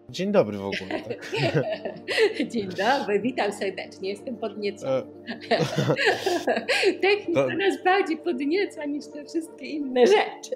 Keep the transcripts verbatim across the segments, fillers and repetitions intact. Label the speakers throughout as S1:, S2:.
S1: Dzień dobry w ogóle. Tak?
S2: Dzień dobry, witam serdecznie, jestem podniecona. Technika to... nas bardziej podnieca niż te wszystkie inne rzeczy.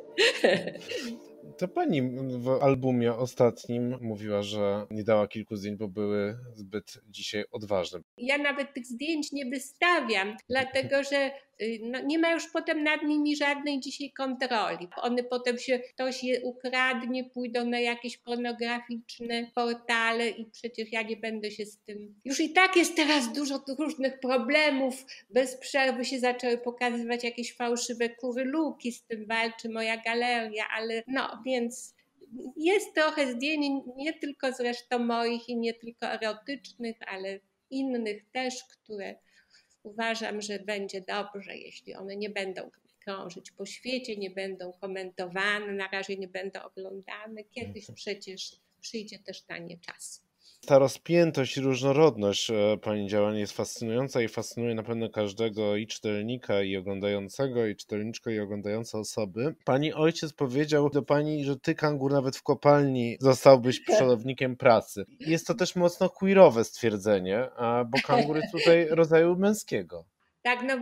S1: To pani w albumie ostatnim mówiła, że nie dała kilku zdjęć, bo były zbyt dzisiaj odważne.
S2: Ja nawet tych zdjęć nie wystawiam, dlatego że no, nie ma już potem nad nimi żadnej dzisiaj kontroli. One potem się, ktoś je ukradnie, pójdą na jakieś pornograficzne portale i przecież ja nie będę się z tym... Już i tak jest teraz dużo różnych problemów. Bez przerwy się zaczęły pokazywać jakieś fałszywe kuryluki, z tym walczy moja galeria, ale no, więc... Jest trochę zdjęć, nie tylko zresztą moich i nie tylko erotycznych, ale innych też, które uważam, że będzie dobrze, jeśli one nie będą krążyć po świecie, nie będą komentowane, na razie nie będą oglądane. Kiedyś przecież przyjdzie też na nie czas.
S1: Ta rozpiętość i różnorodność pani działania jest fascynująca i fascynuje na pewno każdego i czytelnika, i oglądającego, i czytelniczkę, i oglądające osoby. Pani ojciec powiedział do pani, że ty, Kangur, nawet w kopalni zostałbyś przodownikiem pracy. Jest to też mocno queerowe stwierdzenie, bo Kangur jest tutaj rodzaju męskiego.
S2: Tak, no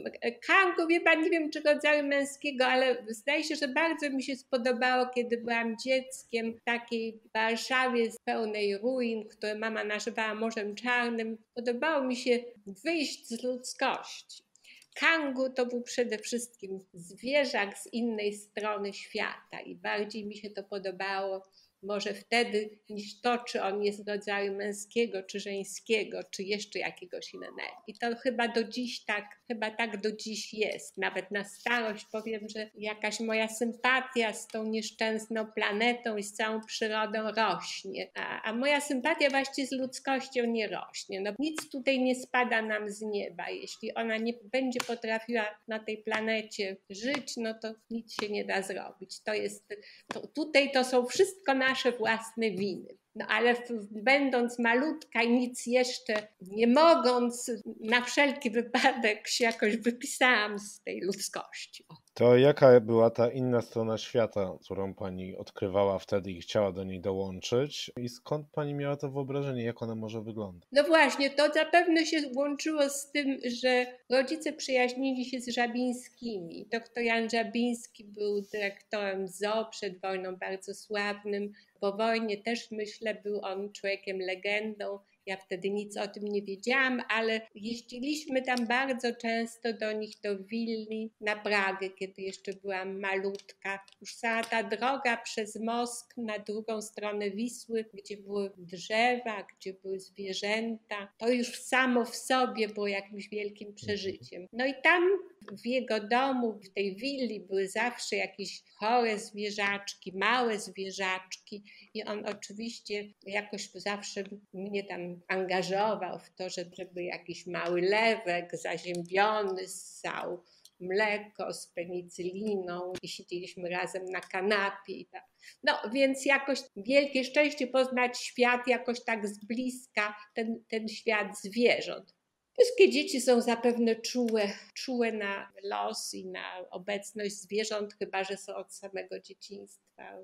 S2: Kangur, wie pan, nie wiem czy rodzaju męskiego, ale zdaje się, że bardzo mi się spodobało, kiedy byłam dzieckiem w takiej Warszawie pełnej ruin, które mama nazywała Morzem Czarnym. Podobało mi się wyjść z ludzkości. Kangur to był przede wszystkim zwierzak z innej strony świata i bardziej mi się to podobało może wtedy niż to, czy on jest rodzaju męskiego, czy żeńskiego, czy jeszcze jakiegoś innego. I to chyba do dziś tak, chyba tak do dziś jest. Nawet na starość powiem, że jakaś moja sympatia z tą nieszczęsną planetą i z całą przyrodą rośnie. A, a moja sympatia właściwie z ludzkością nie rośnie. No, nic tutaj nie spada nam z nieba. Jeśli ona nie będzie potrafiła na tej planecie żyć, no to nic się nie da zrobić. To jest, to, tutaj to są wszystko nasze własne winy. No ale będąc malutka i nic jeszcze nie mogąc, na wszelki wypadek się jakoś wypisałam z tej ludzkości.
S1: To jaka była ta inna strona świata, którą pani odkrywała wtedy i chciała do niej dołączyć? I skąd pani miała to wyobrażenie, jak ona może wyglądać?
S2: No właśnie, to zapewne się łączyło z tym, że rodzice przyjaźnili się z Żabińskimi. Doktor Jan Żabiński był dyrektorem zoo przed wojną, bardzo sławnym. Po wojnie też, myślę, był on człowiekiem legendą. Ja wtedy nic o tym nie wiedziałam, ale jeździliśmy tam bardzo często do nich, do willi na Pragę, kiedy jeszcze byłam malutka. Już cała ta droga przez Moskw na drugą stronę Wisły, gdzie były drzewa, gdzie były zwierzęta, to już samo w sobie było jakimś wielkim przeżyciem. No i tam w jego domu, w tej willi były zawsze jakieś chore zwierzaczki, małe zwierzaczki i on oczywiście jakoś zawsze mnie tam angażował w to, żeby jakiś mały lewek zaziębiony ssał mleko z penicyliną i siedzieliśmy razem na kanapie i tak. No więc jakoś wielkie szczęście poznać świat jakoś tak z bliska, ten, ten świat zwierząt. Wszystkie dzieci są zapewne czułe, czułe na los i na obecność zwierząt, chyba że są od samego dzieciństwa.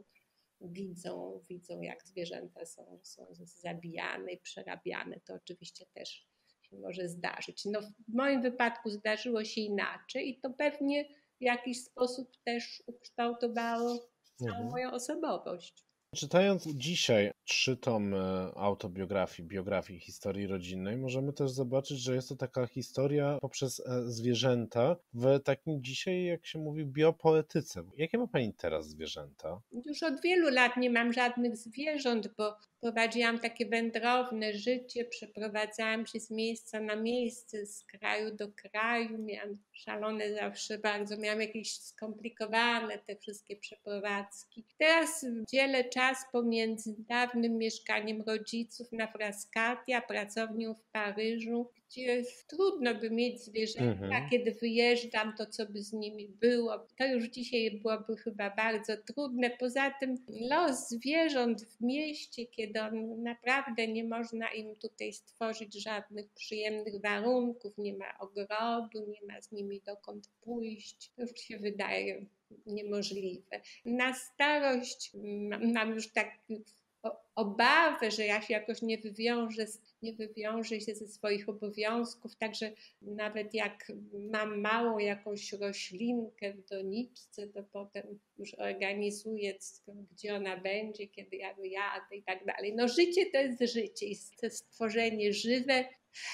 S2: Widzą, widzą jak zwierzęta są, są zabijane i przerabiane. To oczywiście też się może zdarzyć. No, w moim wypadku zdarzyło się inaczej i to pewnie w jakiś sposób też ukształtowało całą mhm. moją osobowość.
S1: Czytając dzisiaj trzy tomy autobiografii, biografii, historii rodzinnej, możemy też zobaczyć, że jest to taka historia poprzez zwierzęta w takim dzisiaj, jak się mówi, biopoetyce. Jakie ma pani teraz zwierzęta?
S2: Już od wielu lat nie mam żadnych zwierząt, bo prowadziłam takie wędrowne życie, przeprowadzałam się z miejsca na miejsce, z kraju do kraju, miałam szalone zawsze bardzo, miałam jakieś skomplikowane te wszystkie przeprowadzki. Teraz dzielę czas pomiędzy dawnym mieszkaniem rodziców na Frascati, a pracownią w Paryżu, gdzie trudno by mieć zwierzęta, mhm. kiedy wyjeżdżam, to co by z nimi było. To już dzisiaj byłoby chyba bardzo trudne. Poza tym los zwierząt w mieście, kiedy on, naprawdę nie można im tutaj stworzyć żadnych przyjemnych warunków, nie ma ogrodu, nie ma z nimi dokąd pójść, to już się wydaje niemożliwe. Na starość mam już tak obawę, że ja się jakoś nie wywiążę, nie wywiążę się ze swoich obowiązków, także nawet jak mam małą jakąś roślinkę w doniczce, to potem już organizuję, gdzie ona będzie, kiedy ja wyjadę i tak dalej. No życie to jest życie i to stworzenie żywe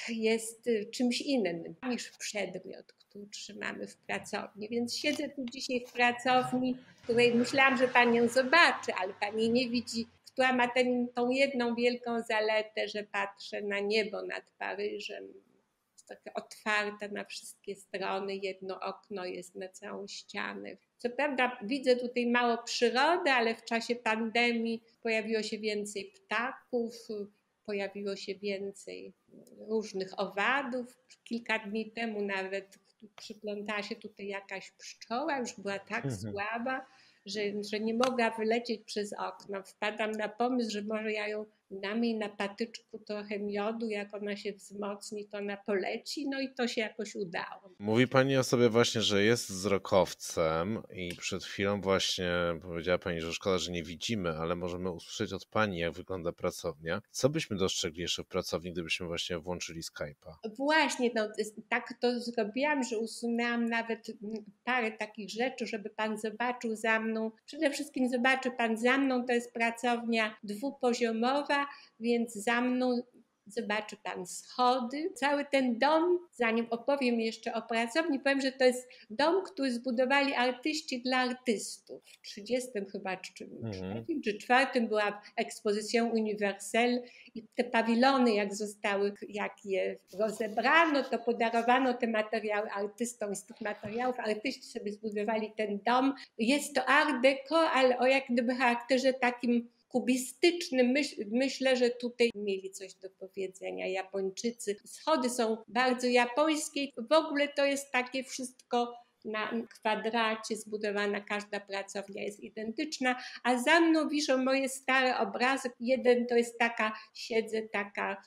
S2: jest czymś innym niż przedmiot, który trzymamy w pracowni. Więc siedzę tu dzisiaj w pracowni, w której myślałam, że Pan ją zobaczy, ale Pan jej nie widzi, która ma ten, tą jedną wielką zaletę, że patrzę na niebo nad Paryżem. Jest takie otwarte na wszystkie strony, jedno okno jest na całą ścianę. Co prawda widzę tutaj mało przyrody, ale w czasie pandemii pojawiło się więcej ptaków, pojawiło się więcej różnych owadów. Kilka dni temu nawet przyplątała się tutaj jakaś pszczoła, już była tak mhm. słaba, że, że nie mogła wylecieć przez okno. Wpadam na pomysł, że może ja ją dam jej na patyczku trochę miodu, jak ona się wzmocni, to ona poleci, no i to się jakoś udało.
S1: Mówi Pani o sobie właśnie, że jest wzrokowcem i przed chwilą właśnie powiedziała Pani, że szkoda, że nie widzimy, ale możemy usłyszeć od Pani, jak wygląda pracownia. Co byśmy dostrzegli jeszcze w pracowni, gdybyśmy właśnie włączyli Skype'a?
S2: Właśnie, no, tak to zrobiłam, że usunęłam nawet parę takich rzeczy, żeby Pan zobaczył za mną. Przede wszystkim zobaczy Pan za mną, to jest pracownia dwupoziomowa, więc za mną zobaczy Pan schody. Cały ten dom, zanim opowiem jeszcze o pracowni, powiem, że to jest dom, który zbudowali artyści dla artystów. W trzydziestym chyba trzecim mhm. czy czwartym była ekspozycja Universelle i te pawilony, jak zostały, jak je rozebrano, to podarowano te materiały artystom i z tych materiałów artyści sobie zbudowali ten dom. Jest to art deco, ale o jak gdyby charakterze takim kubistycznym. Myśl, myślę, że tutaj mieli coś do powiedzenia Japończycy. Schody są bardzo japońskie. W ogóle to jest takie wszystko na kwadracie zbudowana, każda pracownia jest identyczna, a za mną wiszą moje stare obrazy. Jeden to jest taka, siedzę taka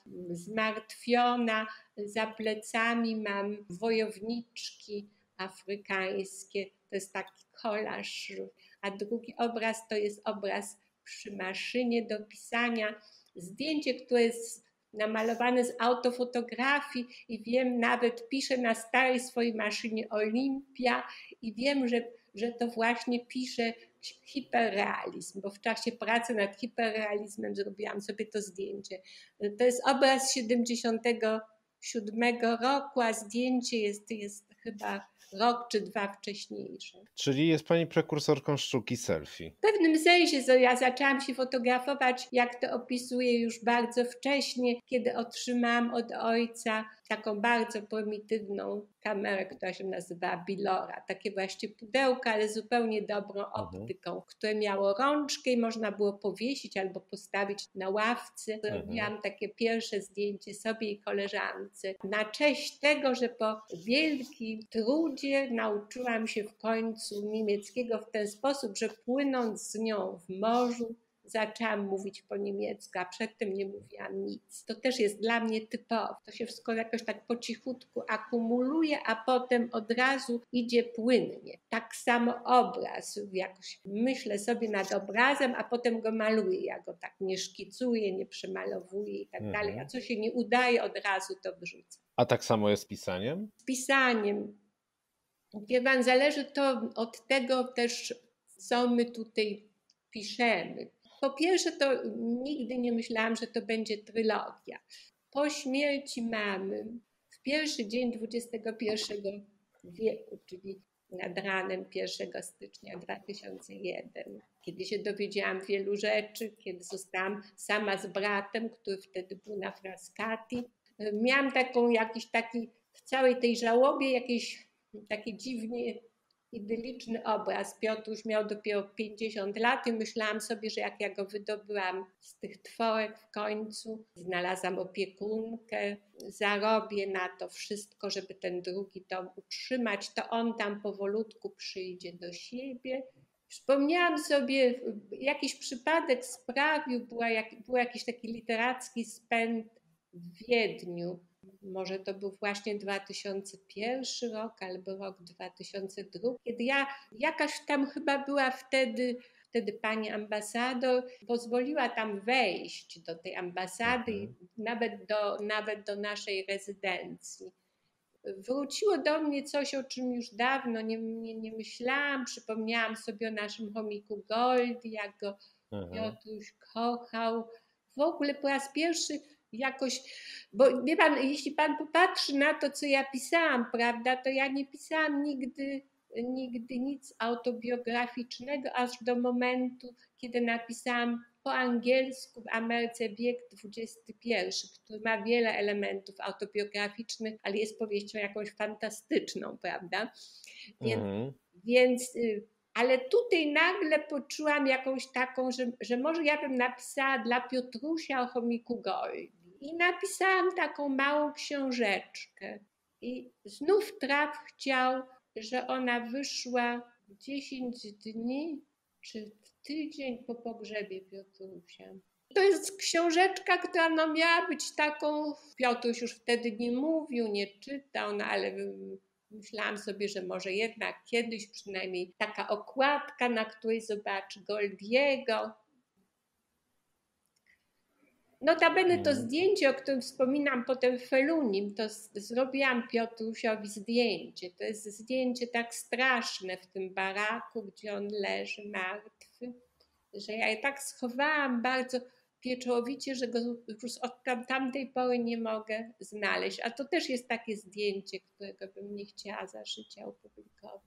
S2: zmartwiona, za plecami mam wojowniczki afrykańskie, to jest taki kolaż, a drugi obraz to jest obraz przy maszynie do pisania, zdjęcie, które jest namalowane z autofotografii i wiem, nawet piszę na starej swojej maszynie Olimpia i wiem, że, że to właśnie piszę hiperrealizm, bo w czasie pracy nad hiperrealizmem zrobiłam sobie to zdjęcie. To jest obraz siedemdziesiątego siódmego roku, a zdjęcie jest, jest chyba rok czy dwa wcześniejsze.
S1: Czyli jest Pani prekursorką sztuki selfie?
S2: W pewnym sensie ja zaczęłam się fotografować, jak to opisuję, już bardzo wcześnie, kiedy otrzymałam od ojca taką bardzo prymitywną kamerę, która się nazywała Bilora. Takie właśnie pudełko, ale zupełnie dobrą optyką, mhm. które miało rączkę i można było powiesić albo postawić na ławce. Zrobiłam mhm. takie pierwsze zdjęcie sobie i koleżance. Na cześć tego, że po wielkim trudzie nauczyłam się w końcu niemieckiego w ten sposób, że płynąc z nią w morzu, zaczęłam mówić po niemiecku, a przedtem nie mówiłam nic. To też jest dla mnie typowe. To się wszystko jakoś tak po cichutku akumuluje, a potem od razu idzie płynnie. Tak samo obraz. Jakoś myślę sobie nad obrazem, a potem go maluję. Ja go tak nie szkicuję, nie przemalowuję i tak dalej. A co się nie udaje, od razu to wyrzucam.
S1: A tak samo jest z pisaniem?
S2: Z pisaniem. Wie Pan, zależy to od tego też, co my tutaj piszemy. Po pierwsze, to nigdy nie myślałam, że to będzie trylogia. Po śmierci mamy, w pierwszy dzień dwudziestego pierwszego wieku, czyli nad ranem pierwszego stycznia dwa tysiące pierwszego, kiedy się dowiedziałam wielu rzeczy, kiedy zostałam sama z bratem, który wtedy był na Frascati, miałam taką jakiś taki, w całej tej żałobie jakiś taki dziwnie idyliczny obraz. Piotruś miał dopiero pięćdziesiąt lat i myślałam sobie, że jak ja go wydobyłam z tych tworek w końcu, znalazłam opiekunkę, zarobię na to wszystko, żeby ten drugi dom utrzymać, to on tam powolutku przyjdzie do siebie. Przypomniałam sobie, jakiś przypadek sprawił, była jak, był jakiś taki literacki spęd w Wiedniu. Może to był właśnie dwa tysiące pierwszy rok albo rok dwa tysiące drugi, kiedy ja jakaś tam chyba była wtedy wtedy pani ambasador pozwoliła tam wejść do tej ambasady, mhm. nawet, do, nawet do naszej rezydencji. Wróciło do mnie coś, o czym już dawno nie, nie, nie myślałam. Przypomniałam sobie o naszym chomiku Goldi, jak go mhm. Piotruś kochał. W ogóle po raz pierwszy jakoś, bo wie pan, jeśli pan popatrzy na to, co ja pisałam, prawda, to ja nie pisałam nigdy, nigdy nic autobiograficznego, aż do momentu, kiedy napisałam po angielsku w Ameryce wiek dwudziesty pierwszy, który ma wiele elementów autobiograficznych, ale jest powieścią jakąś fantastyczną, prawda? Więc, mm. więc ale tutaj nagle poczułam jakąś taką, że, że może ja bym napisała dla Piotrusia o chomiku Goldi. I napisałam taką małą książeczkę. I znów traf chciał, że ona wyszła dziesięć dni czy tydzień po pogrzebie Piotrusia. To jest książeczka, która no miała być taką, Piotruś już wtedy nie mówił, nie czytał, no ale myślałam sobie, że może jednak kiedyś przynajmniej taka okładka, na której zobaczy Goldiego. Notabene to zdjęcie, o którym wspominam potem w Felunim, to z, zrobiłam Piotrusiowi zdjęcie. To jest zdjęcie tak straszne w tym baraku, gdzie on leży martwy, że ja je tak schowałam bardzo pieczołowicie, że go już od tam, tamtej pory nie mogę znaleźć. A to też jest takie zdjęcie, którego bym nie chciała za życia opublikować.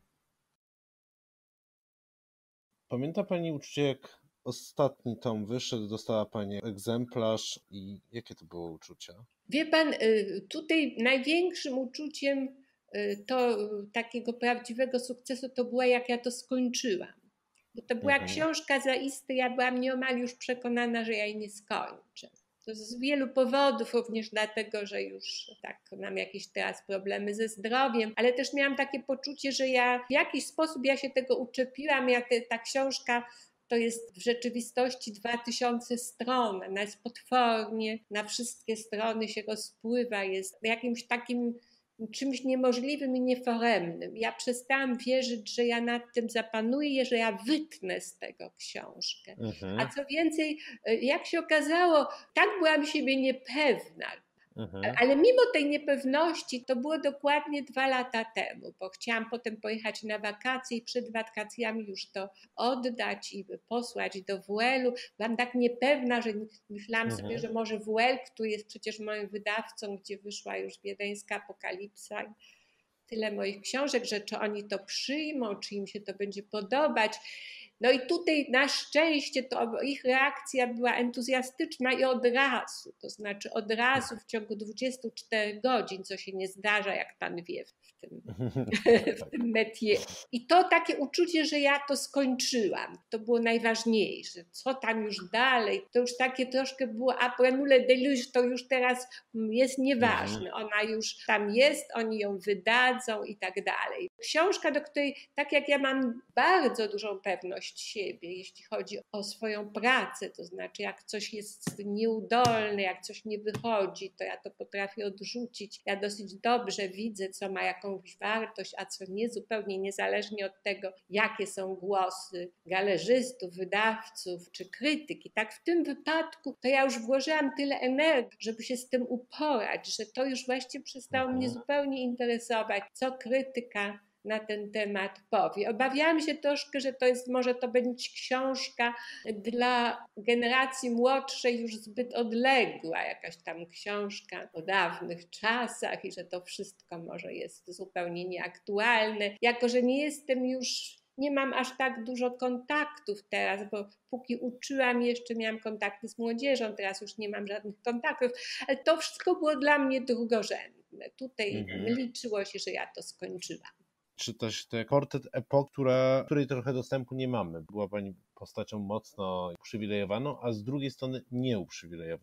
S1: Pamięta pani uczucie, jak ostatni tom wyszedł, dostała pani egzemplarz i jakie to było uczucie?
S2: Wie pan, tutaj największym uczuciem to takiego prawdziwego sukcesu to była, jak ja to skończyłam. Bo to była mhm. książka zaiste, ja byłam nieomal już przekonana, że ja jej nie skończę. To z wielu powodów, również dlatego, że już tak mam jakieś teraz problemy ze zdrowiem, ale też miałam takie poczucie, że ja w jakiś sposób ja się tego uczepiłam, ja te, ta książka to jest w rzeczywistości dwa tysiące stron, ona jest potwornie, na wszystkie strony się rozpływa, jest jakimś takim czymś niemożliwym i nieforemnym. Ja przestałam wierzyć, że ja nad tym zapanuję, że ja wytnę z tego książkę. Mhm. A co więcej, jak się okazało, tak byłam siebie niepewna. Mhm. Ale mimo tej niepewności to było dokładnie dwa lata temu, bo chciałam potem pojechać na wakacje i przed wakacjami już to oddać i posłać do W U E L-u. Byłam tak niepewna, że myślałam mhm. sobie, że może W U E L, który jest przecież moim wydawcą, gdzie wyszła już Wiedeńska Apokalipsa, tyle moich książek, że czy oni to przyjmą, czy im się to będzie podobać. No i tutaj na szczęście to ich reakcja była entuzjastyczna i od razu, to znaczy od razu w ciągu dwudziestu czterech godzin, co się nie zdarza, jak pan wie, w tym, w tym métier. I to takie uczucie, że ja to skończyłam, to było najważniejsze. Co tam już dalej, to już takie troszkę było après nous le déluge, to już teraz jest nieważne. Ona już tam jest, oni ją wydadzą i tak dalej. Książka, do której, tak jak ja mam bardzo dużą pewność siebie, jeśli chodzi o swoją pracę, to znaczy jak coś jest nieudolne, jak coś nie wychodzi, to ja to potrafię odrzucić. Ja dosyć dobrze widzę, co ma jakąś wartość, a co nie, zupełnie niezależnie od tego, jakie są głosy galerzystów, wydawców czy krytyki. Tak w tym wypadku to ja już włożyłam tyle energii, żeby się z tym uporać, że to już właściwie przestało mnie zupełnie interesować, co krytyka na ten temat powie. Obawiałam się troszkę, że to jest, może to być książka dla generacji młodszej już zbyt odległa, jakaś tam książka o dawnych czasach i że to wszystko może jest zupełnie nieaktualne. Jako że nie jestem już, nie mam aż tak dużo kontaktów teraz, bo póki uczyłam jeszcze miałam kontakty z młodzieżą, teraz już nie mam żadnych kontaktów, ale to wszystko było dla mnie drugorzędne. Tutaj mhm. liczyło się, że ja to skończyłam.
S1: Czy też te portret epoki, która, której trochę dostępu nie mamy. Była pani postacią mocno uprzywilejowaną, a z drugiej strony nieuprzywilejowaną.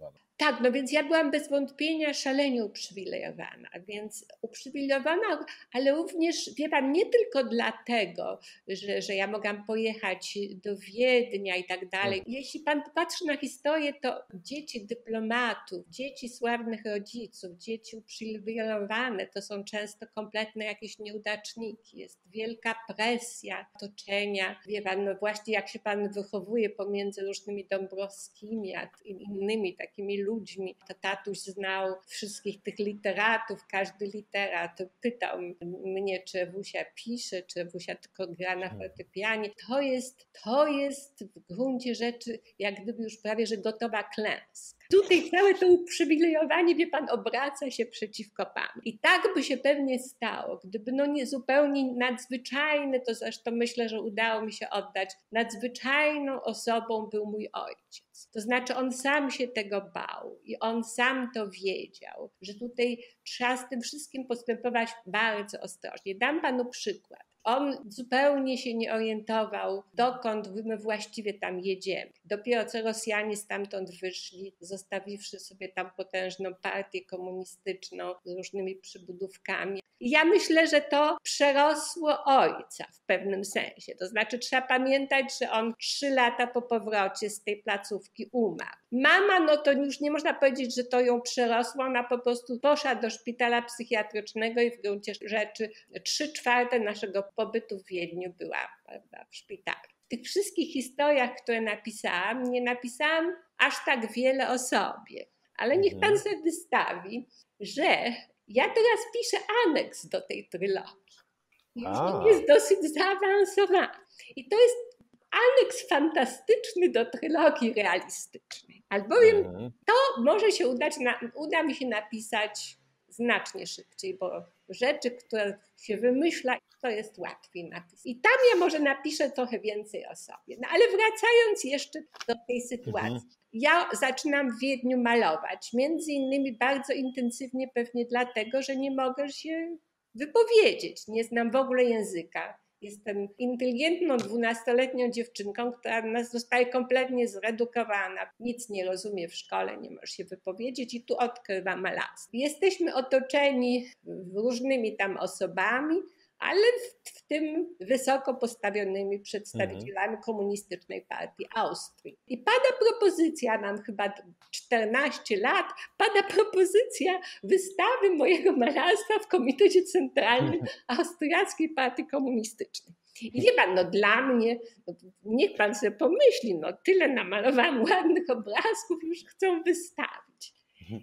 S2: Tak, no więc ja byłam bez wątpienia szalenie uprzywilejowana, więc uprzywilejowana, ale również, wie pan, nie tylko dlatego, że, że ja mogłam pojechać do Wiednia i tak dalej. Jeśli pan popatrzy na historię, to dzieci dyplomatów, dzieci sławnych rodziców, dzieci uprzywilejowane to są często kompletne jakieś nieudaczniki. Jest wielka presja otoczenia. Wie pan, no właśnie jak się pan wychowuje pomiędzy różnymi Dąbrowskimi a innymi takimi ludźmi. To tatuś znał wszystkich tych literatów, każdy literat pytał mnie, czy Ewusia pisze, czy Ewusia tylko gra na fortepianie. To jest, to jest w gruncie rzeczy jak gdyby już prawie, że gotowa klęska. Tutaj całe to uprzywilejowanie, wie pan, obraca się przeciwko panu. I tak by się pewnie stało, gdyby no nie zupełnie nadzwyczajny, to zresztą myślę, że udało mi się oddać, nadzwyczajną osobą był mój ojciec. To znaczy on sam się tego bał i on sam to wiedział, że tutaj trzeba z tym wszystkim postępować bardzo ostrożnie. Dam panu przykład. On zupełnie się nie orientował, dokąd my właściwie tam jedziemy. Dopiero co Rosjanie stamtąd wyszli, zostawiwszy sobie tam potężną partię komunistyczną z różnymi przybudówkami. I ja myślę, że to przerosło ojca w pewnym sensie. To znaczy trzeba pamiętać, że on trzy lata po powrocie z tej placówki umarł. Mama, no to już nie można powiedzieć, że to ją przerosło. Ona po prostu poszła do szpitala psychiatrycznego i w gruncie rzeczy trzy czwarte naszego pobytu w Wiedniu była, prawda, w szpitalu. W tych wszystkich historiach, które napisałam, nie napisałam aż tak wiele o sobie. Ale niech pan sobie wystawi, że ja teraz piszę aneks do tej trylogii. Już on jest dosyć zaawansowany. I to jest aneks fantastyczny do trylogii realistycznej. Albowiem mhm. to może się udać, na, uda mi się napisać znacznie szybciej, bo rzeczy, które się wymyśla, to jest łatwiej napisać. I tam ja może napiszę trochę więcej o sobie. No ale wracając jeszcze do tej sytuacji. Mhm. Ja zaczynam w Wiedniu malować, między innymi bardzo intensywnie pewnie dlatego, że nie mogę się wypowiedzieć, nie znam w ogóle języka. Jestem inteligentną dwunastoletnią dziewczynką, która zostaje kompletnie zredukowana. Nic nie rozumie w szkole, nie może się wypowiedzieć i tu odkrywa malarstwo. Jesteśmy otoczeni różnymi tam osobami, ale w, w tym wysoko postawionymi przedstawicielami mhm. komunistycznej partii Austrii. I pada propozycja, mam chyba czternaście lat, pada propozycja wystawy mojego malarstwa w Komitecie Centralnym Austriackiej Partii Komunistycznej. I wie pan, no dla mnie, no, niech pan sobie pomyśli, no tyle namalowałam ładnych obrazków, już chcą wystawić.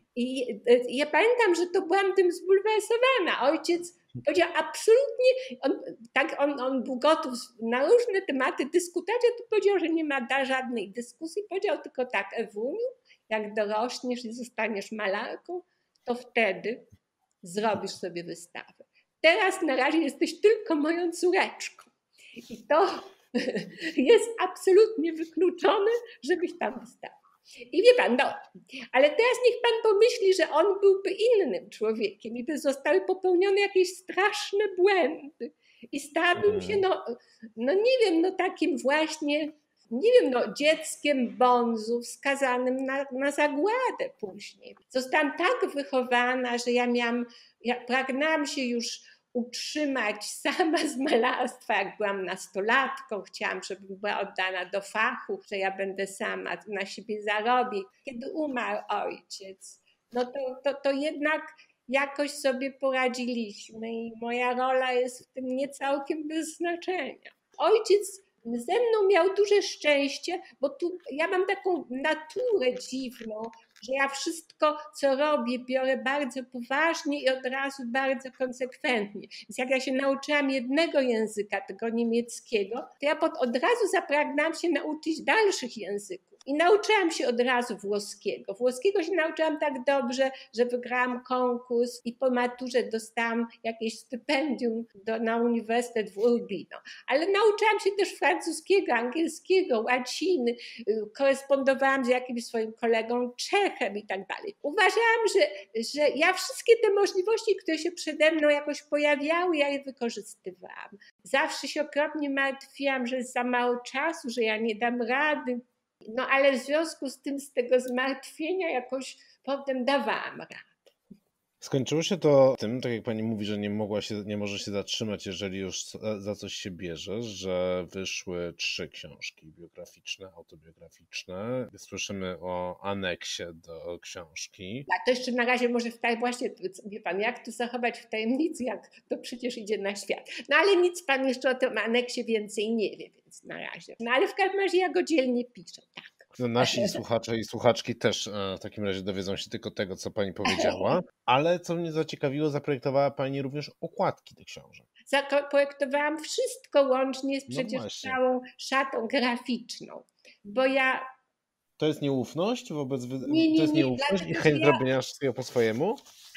S2: I, i ja pamiętam, że to byłam tym zbulwersowana. Ojciec powiedział absolutnie, on, tak on, on był gotów na różne tematy dyskutować, a tu powiedział, że nie ma da żadnej dyskusji. Powiedział tylko tak: Ewuniu, jak dorośniesz i zostaniesz malarką, to wtedy zrobisz sobie wystawę. Teraz na razie jesteś tylko moją córeczką. I to jest absolutnie wykluczone, żebyś tam wystawił. I wie pan, no, ale teraz niech pan pomyśli, że on byłby innym człowiekiem i by zostały popełnione jakieś straszne błędy. I stałabym się, no, no nie wiem, no takim właśnie, nie wiem, no dzieckiem bonzu skazanym na, na zagładę później. Zostałam tak wychowana, że ja miałam, ja pragnęłam się już utrzymać sama z malarstwa, jak byłam nastolatką. Chciałam, żebym była oddana do fachu, że ja będę sama na siebie zarobić. Kiedy umarł ojciec, no to, to, to jednak jakoś sobie poradziliśmy i moja rola jest w tym nie całkiem bez znaczenia. Ojciec ze mną miał duże szczęście, bo tu ja mam taką naturę dziwną, że ja wszystko, co robię, biorę bardzo poważnie i od razu bardzo konsekwentnie. Więc jak ja się nauczyłam jednego języka, tego niemieckiego, to ja pod, od razu zapragnęłam się nauczyć dalszych języków. I nauczyłam się od razu włoskiego. Włoskiego się nauczyłam tak dobrze, że wygrałam konkurs i po maturze dostałam jakieś stypendium do, na Uniwersytet w Urbino. Ale nauczyłam się też francuskiego, angielskiego, łaciny. Korespondowałam z jakimś swoim kolegą Czechem i tak dalej. Uważałam, że, że ja wszystkie te możliwości, które się przede mną jakoś pojawiały, ja je wykorzystywałam. Zawsze się okropnie martwiłam, że jest za mało czasu, że ja nie dam rady. No ale w związku z tym, z tego zmartwienia jakoś potem dawałam radę.
S1: Skończyło się to tym, tak jak pani mówi, że nie mogła się, nie może się zatrzymać, jeżeli już za coś się bierze, że wyszły trzy książki biograficzne, autobiograficzne. Słyszymy o aneksie do książki.
S2: A to jeszcze na razie może w taj, właśnie, wie pan, jak to zachować w tajemnicy, jak to przecież idzie na świat. No ale nic pan jeszcze o tym aneksie więcej nie wie, więc na razie. No ale w każdym razie ja go dzielnie piszę, tak.
S1: No, nasi słuchacze i słuchaczki też w takim razie dowiedzą się tylko tego, co pani powiedziała, ale co mnie zaciekawiło, zaprojektowała pani również okładki tych książek.
S2: Zaprojektowałam wszystko łącznie z przecież
S1: No
S2: całą szatą graficzną, bo ja...
S1: To jest nieufność wobec... Wy...
S2: Nie, nie,
S1: to jest
S2: nie,
S1: nieufność
S2: dlatego,
S1: i chęć
S2: ja...
S1: zrobienia wszystkiego po swojemu?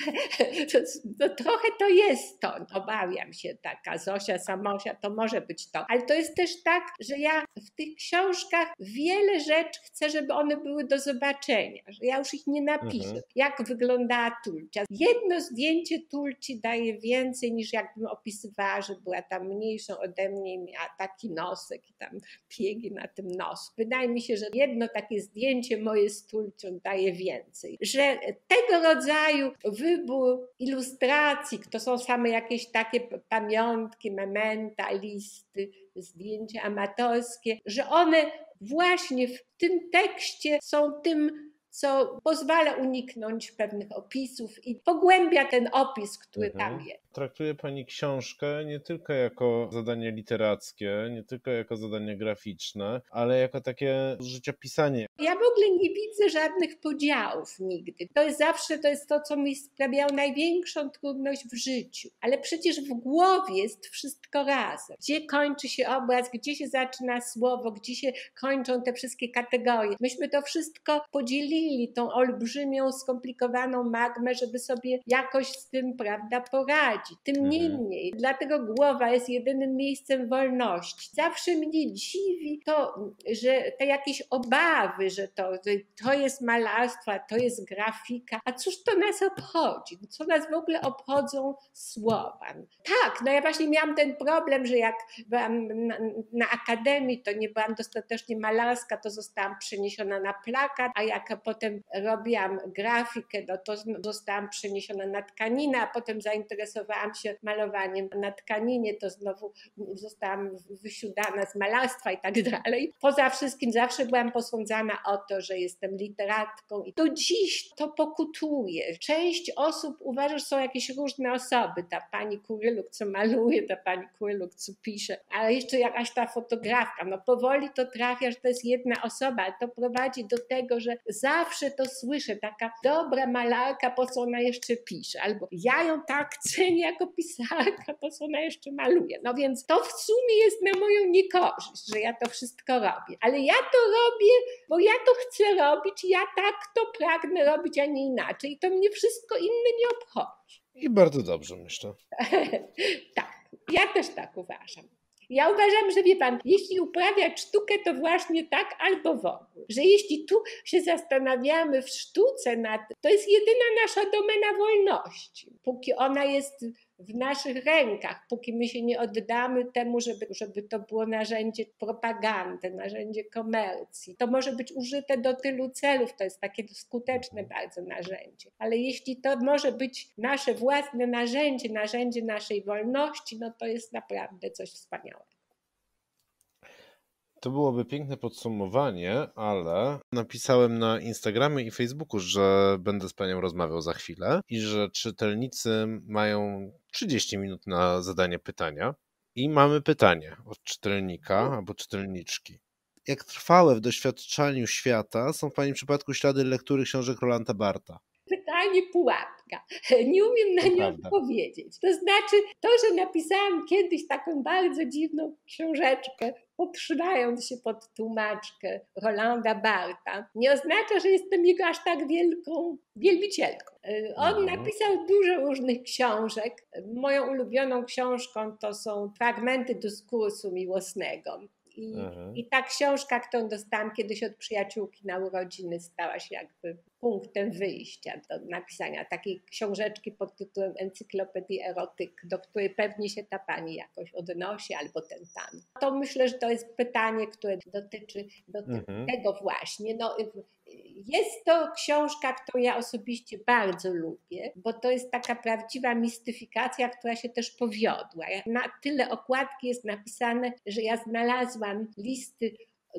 S2: To, to trochę to jest to, obawiam się, taka Zosia Samosia, to może być to, ale to jest też tak, że ja w tych książkach wiele rzeczy chcę, żeby one były do zobaczenia, że ja już ich nie napiszę, mhm. jak wyglądała Tulcia. Jedno zdjęcie Tulci daje więcej niż jakbym opisywała, że była tam mniejszą ode mnie i miała taki nosek i tam piegi na tym nosku. Wydaje mi się, że jedno takie zdjęcie moje z Tulcią daje więcej, że tego rodzaju wybór ilustracji, to są same jakieś takie pamiątki, mementa, listy, zdjęcia amatorskie, że one właśnie w tym tekście są tym, co pozwala uniknąć pewnych opisów i pogłębia ten opis, który mhm. tam jest.
S1: Traktuje pani książkę nie tylko jako zadanie literackie, nie tylko jako zadanie graficzne, ale jako takie życiopisanie.
S2: Ja w ogóle nie widzę żadnych podziałów nigdy. To jest zawsze to, jest to co mi sprawiało największą trudność w życiu. Ale przecież w głowie jest wszystko razem. Gdzie kończy się obraz, gdzie się zaczyna słowo, gdzie się kończą te wszystkie kategorie. Myśmy to wszystko podzielili, tą olbrzymią, skomplikowaną magmę, żeby sobie jakoś z tym, prawda, poradzić. Tym niemniej, mhm. dlatego głowa jest jedynym miejscem wolności. Zawsze mnie dziwi to, że te jakieś obawy, że to, że to jest malarstwo, to jest grafika, a cóż to nas obchodzi? Co nas w ogóle obchodzą słowa? Tak, no ja właśnie miałam ten problem, że jak byłam na, na akademii, to nie byłam dostatecznie malarska, to zostałam przeniesiona na plakat, a jak potem robiłam grafikę, no to zostałam przeniesiona na tkaninę, a potem zainteresowałam się malowaniem na tkaninie, to znowu zostałam wysiudana z malarstwa i tak dalej. Poza wszystkim zawsze byłam posądzana o to, że jestem literatką i do dziś to pokutuje. Część osób uważa, że są jakieś różne osoby. Ta pani Kuryluk, co maluje, ta pani Kuryluk, co pisze, ale jeszcze jakaś ta fotografka. No powoli to trafia, że to jest jedna osoba, ale to prowadzi do tego, że zawsze to słyszę, taka dobra malarka, po co ona jeszcze pisze, albo ja ją tak cenię jako pisarka, po co ona jeszcze maluje. No więc to w sumie jest na moją niekorzyść, że ja to wszystko robię. Ale ja to robię, bo ja to chcę robić, ja tak to pragnę robić, a nie inaczej. I to mnie wszystko inne nie obchodzi.
S1: I bardzo dobrze, myślę.
S2: Tak, ja też tak uważam. Ja uważam, że wie pan, jeśli uprawiać sztukę, to właśnie tak albo w ogóle. Że jeśli tu się zastanawiamy w sztuce nad, to jest jedyna nasza domena wolności. Póki ona jest w naszych rękach, póki my się nie oddamy temu, żeby, żeby to było narzędzie propagandy, narzędzie komercji. To może być użyte do tylu celów, to jest takie skuteczne bardzo narzędzie. Ale jeśli to może być nasze własne narzędzie, narzędzie naszej wolności, no to jest naprawdę coś wspaniałego.
S1: To byłoby piękne podsumowanie, ale napisałem na Instagramie i Facebooku, że będę z panią rozmawiał za chwilę i że czytelnicy mają trzydzieści minut na zadanie pytania. I mamy pytanie od czytelnika albo czytelniczki. Jak trwałe w doświadczaniu świata są w pani przypadku ślady lektury książek Rolanda Bartha?
S2: Pytanie pułapka. Nie umiem na nie odpowiedzieć. To znaczy, to, że napisałam kiedyś taką bardzo dziwną książeczkę, podszywając się pod tłumaczkę Rolanda Bartha, nie oznacza, że jestem jego aż tak wielką wielbicielką. On napisał dużo różnych książek. Moją ulubioną książką to są fragmenty dyskursu miłosnego. I, I ta książka, którą dostałam kiedyś od przyjaciółki na urodziny, stała się jakby punktem wyjścia do napisania takiej książeczki pod tytułem Encyklopedii Erotyk, do której pewnie się ta pani jakoś odnosi, albo ten pan. To myślę, że to jest pytanie, które dotyczy, dotyczy mhm. tego właśnie. No, jest to książka, którą ja osobiście bardzo lubię, bo to jest taka prawdziwa mistyfikacja, która się też powiodła. Na tyle okładki jest napisane, że ja znalazłam listy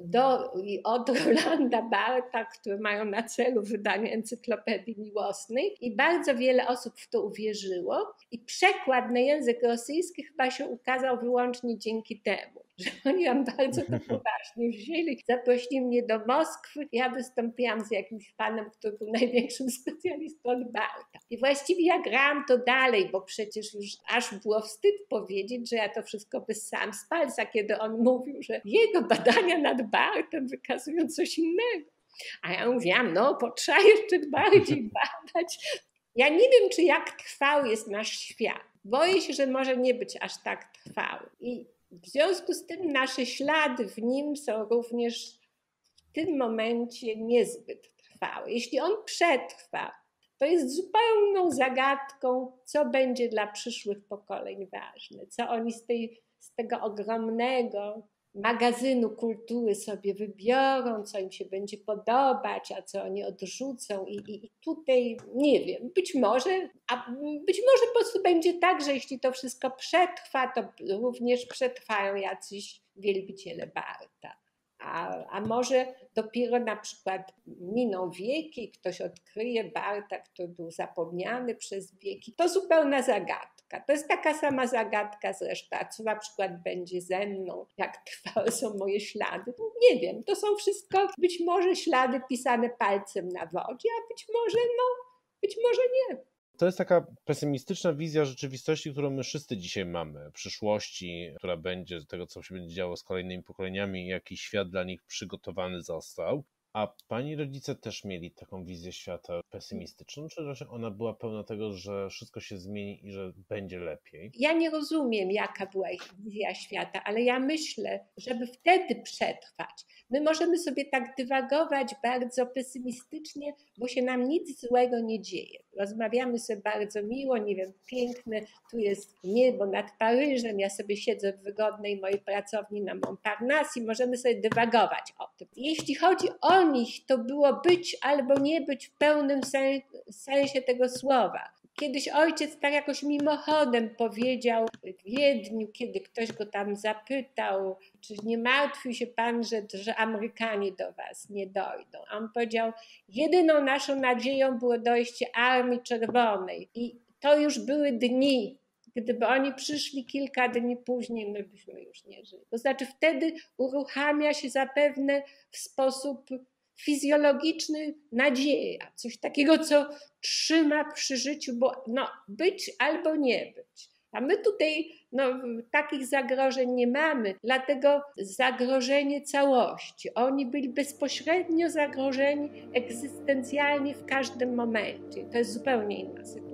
S2: do i od Rolanda Bartha, które mają na celu wydanie encyklopedii miłosnej, i bardzo wiele osób w to uwierzyło i przekład na język rosyjski chyba się ukazał wyłącznie dzięki temu, że oni ją bardzo to poważnie wzięli. Zaprosili mnie do Moskwy, ja wystąpiłam z jakimś panem, który był największym specjalistą od Bartha. I właściwie ja grałam to dalej, bo przecież już aż było wstyd powiedzieć, że ja to wszystko wyssałam z palca, kiedy on mówił, że jego badania nad Barthem wykazują coś innego. A ja mówiłam, no bo trzeba jeszcze bardziej badać. Ja nie wiem, czy jak trwały jest nasz świat. Boję się, że może nie być aż tak trwały. I w związku z tym nasze ślady w nim są również w tym momencie niezbyt trwałe. Jeśli on przetrwa, to jest zupełną zagadką, co będzie dla przyszłych pokoleń ważne, co oni z, tej, z tego ogromnego magazynu kultury sobie wybiorą, co im się będzie podobać, a co oni odrzucą. I, i, i tutaj nie wiem, być może, a być może po prostu będzie tak, że jeśli to wszystko przetrwa, to również przetrwają jacyś wielbiciele Bartha. A, a może dopiero na przykład miną wieki, ktoś odkryje Bartha, który był zapomniany przez wieki. To zupełna zagadka. To jest taka sama zagadka zresztą, co na przykład będzie ze mną, jak trwałe są moje ślady. Nie wiem, to są wszystko być może ślady pisane palcem na wodzie, a być może, no, być może nie.
S1: To jest taka pesymistyczna wizja rzeczywistości, którą my wszyscy dzisiaj mamy, przyszłości, która będzie, tego co się będzie działo z kolejnymi pokoleniami, jaki świat dla nich przygotowany został. A pani rodzice też mieli taką wizję świata pesymistyczną, czy raczej ona była pełna tego, że wszystko się zmieni i że będzie lepiej?
S2: Ja nie rozumiem, jaka była ich wizja świata, ale ja myślę, żeby wtedy przetrwać, my możemy sobie tak dywagować bardzo pesymistycznie, bo się nam nic złego nie dzieje. Rozmawiamy sobie bardzo miło, nie wiem, piękne, tu jest niebo nad Paryżem, ja sobie siedzę w wygodnej mojej pracowni na Montparnasse i możemy sobie dywagować o tym. Jeśli chodzi o nich, to było być albo nie być w pełnym sen- sensie tego słowa. Kiedyś ojciec tak jakoś mimochodem powiedział w Wiedniu, kiedy ktoś go tam zapytał, czy nie martwił się pan, że, że Amerykanie do was nie dojdą. A on powiedział, jedyną naszą nadzieją było dojście Armii Czerwonej i to już były dni. Gdyby oni przyszli kilka dni później, my byśmy już nie żyli. To znaczy wtedy uruchamia się zapewne w sposób fizjologiczny nadzieja, coś takiego, co trzyma przy życiu, bo no, być albo nie być. A my tutaj no, takich zagrożeń nie mamy, dlatego zagrożenie całości. Oni byli bezpośrednio zagrożeni egzystencjalnie w każdym momencie. To jest zupełnie inna sytuacja.